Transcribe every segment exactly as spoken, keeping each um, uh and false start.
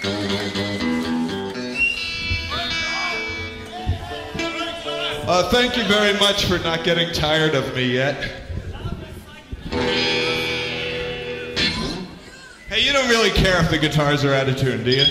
Uh, thank you very much for not getting tired of me yet. Hey, you don't really care if the guitars are out of tune, do you?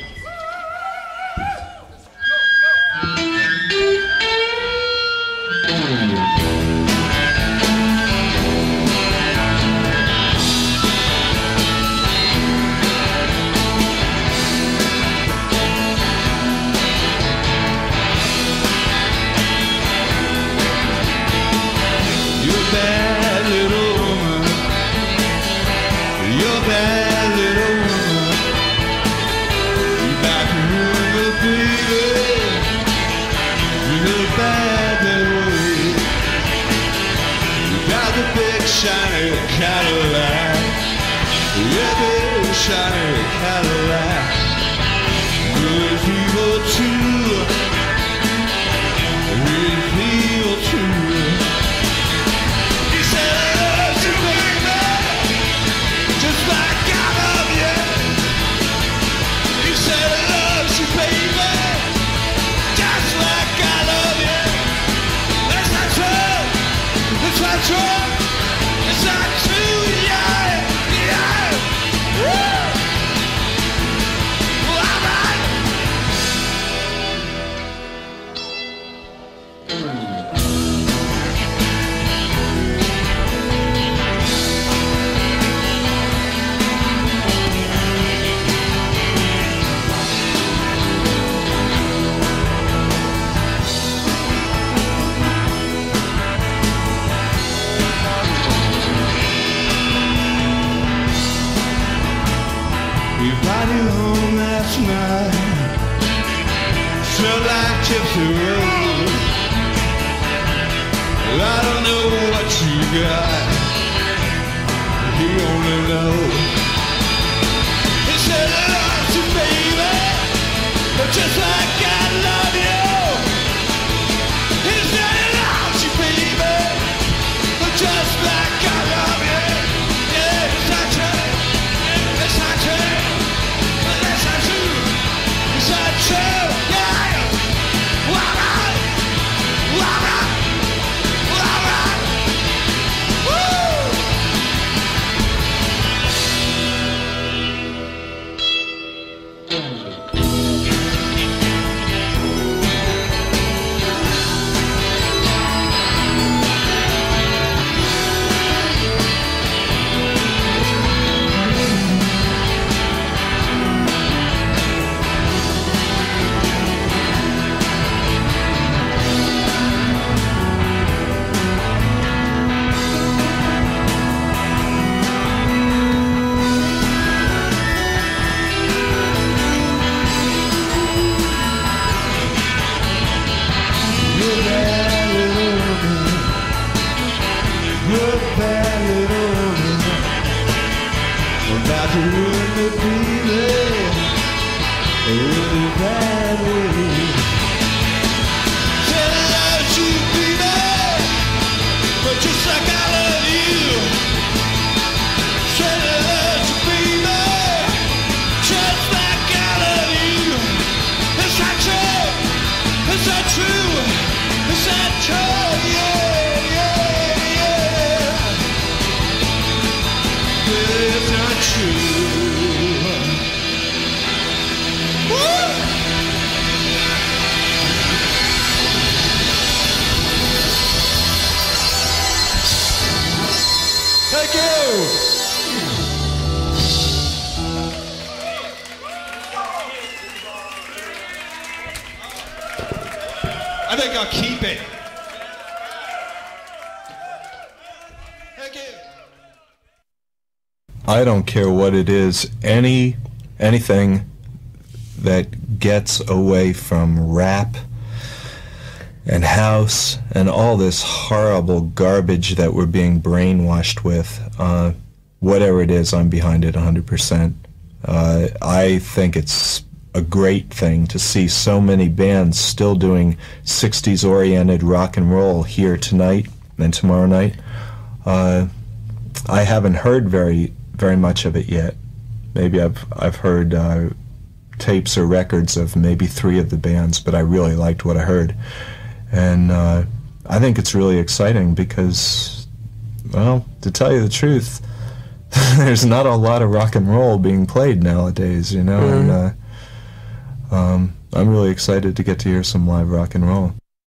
Shiny Cadillac, yeah, big shiny Cadillac. Good people too, good people too. He said I love you, baby, just like I love you. He said I love you, baby, just like I love you. That's not true, that's not true. It's not true, yeah, yeah, woo! Well, all right. We brought you home last night, smelled like Gypsy Road. Well, I don't know what you got, he only knows. He said I love you, baby, but just like I love you. He said I love you, baby, but just like I love you. Yeah, it's not true, it's not true. It's not true, yeah. All right, all right, all right. Woo! About to ruin the feeling, really bad way. Said I love you, baby, but just like I love you. Said I love you, baby, just like I love you. It's not true, it's not true, it's not true, yeah, yeah, yeah. It's not true. Woo! Thank you. I think I'll keep it. Thank you. I don't care what it is, any anything that gets away from rap and house and all this horrible garbage that we're being brainwashed with, uh, whatever it is, I'm behind it one hundred percent. Uh, I think it's a great thing to see so many bands still doing sixties-oriented rock and roll here tonight and tomorrow night. Uh, I haven't heard very very much of it yet. Maybe I've I've heard uh, tapes or records of maybe three of the bands, but I really liked what I heard. And uh, I think it's really exciting because, well, to tell you the truth, there's not a lot of rock and roll being played nowadays, you know, mm-hmm. and uh, um, I'm really excited to get to hear some live rock and roll.